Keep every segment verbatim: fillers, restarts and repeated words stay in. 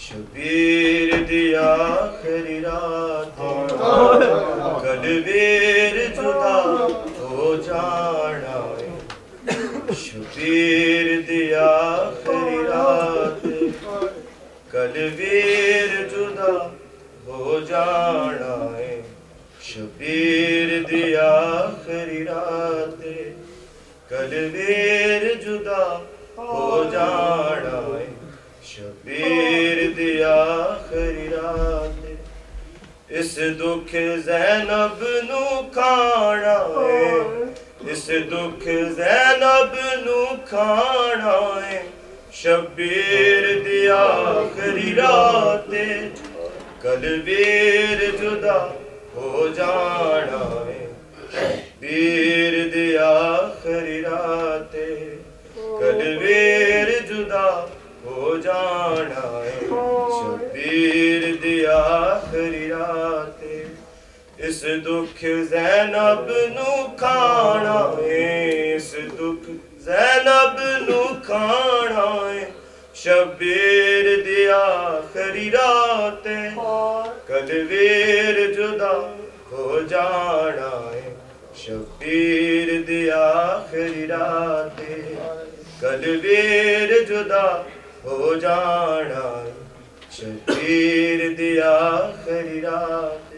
شبیر دی آخری رات کلویر جدا ہو جانا ہے شبیر دی آخری رات کلویر جدا ہو جانا ہے شبیر دی آخری رات کلویر جدا ہو جانا ہے شبیر دی آخری رات اس دکھ زینب نو کھانا ہے اس دکھ زینب نو کھانا ہے شبیر دی آخری رات کلویر جدا ہو جانا ہے شبیر دی آخری رات کلویر جدا ہو جانا ہے شبیر دی آخری رات اس دکھ زینب نو کھانا ہے اس دکھ زینب نو کھانا ہے شبیر دی آخری رات کلویر جدا ہو جانا ہے شبیر دی آخری رات کلویر جدا ہو جانا ہے شبیر دی آخری رات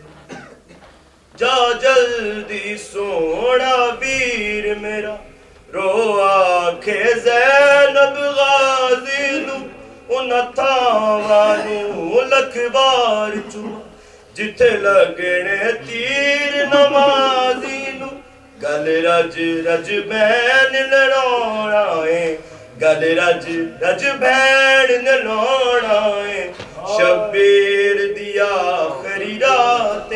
جا جلدی سونا ویر میرا رو آکھے زینب غازی نو انہاں تھاواں لکھ بار چوما جتھے لگنے تیر نمازی نو گل رج رج بین لڑونا ہے گل رج رج بین لڑونا ہے شبیر دی آخری رات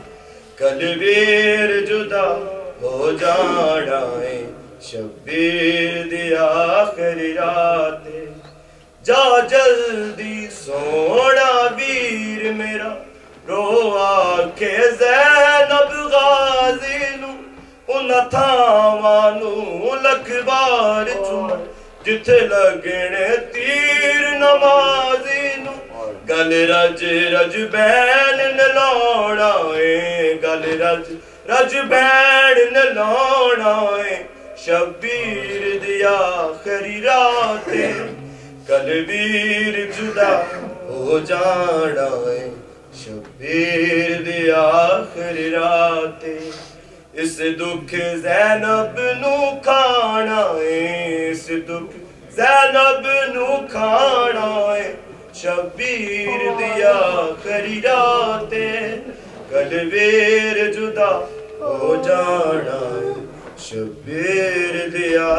کلویر جدا ہو جانا ہے شبیر دی آخری رات جا جلدی سونا ویر میرا رو آکھے زینب غازی نو انہاں تھاواں نو لکھ بار چوما جتھے لگنے تیر نمازی نو گل رج رج بین نلونا ہے گل رج رج بین نلونا ہے شبیر دی آخری رات کلویر جدا ہو جانا ہے شبیر دی آخری رات اس دکھ زینب نو کھانا ہے اس دکھ زینب نو کھانا ہے شبیر دی آخری رات کلویر جدا ہو جانا ہے شبیر دی